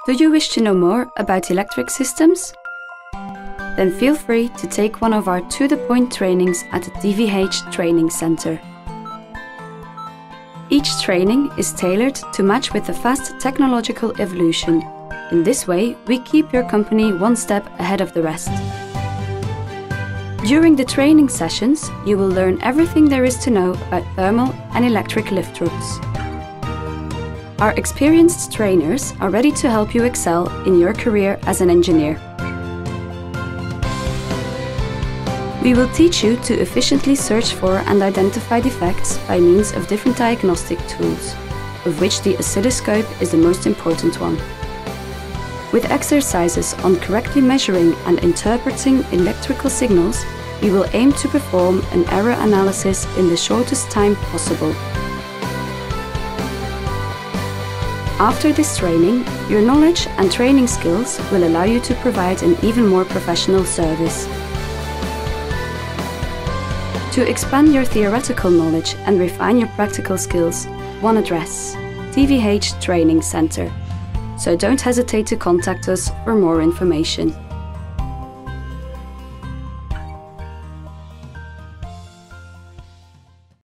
Do you wish to know more about electric systems? Then feel free to take one of our to-the-point trainings at the DVH Training Center. Each training is tailored to match with the fast technological evolution. In this way, we keep your company one step ahead of the rest. During the training sessions, you will learn everything there is to know about thermal and electric lift routes. Our experienced trainers are ready to help you excel in your career as an engineer. We will teach you to efficiently search for and identify defects by means of different diagnostic tools, of which the oscilloscope is the most important one. With exercises on correctly measuring and interpreting electrical signals, we will aim to perform an error analysis in the shortest time possible. After this training, your knowledge and training skills will allow you to provide an even more professional service. To expand your theoretical knowledge and refine your practical skills, one address: DVH Training Center. So don't hesitate to contact us for more information.